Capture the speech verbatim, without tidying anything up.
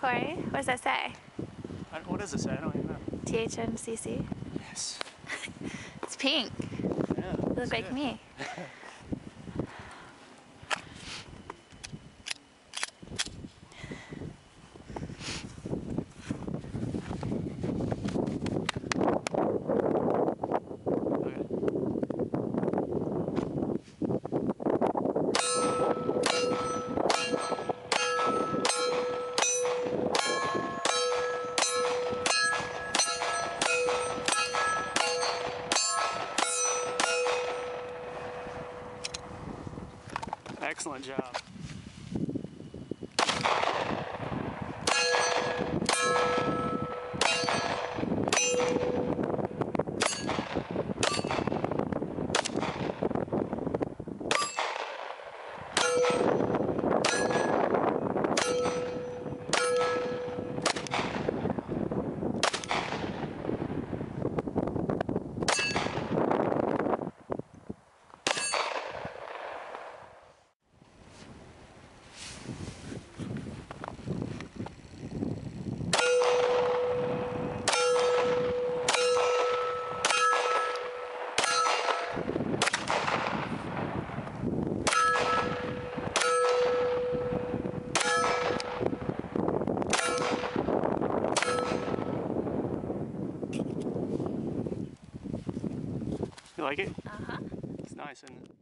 Cory, what does that say? I, what does it say? I don't even know. T H N C C? Yes. It's pink. Yeah. You look like good. me. Excellent job. You like it?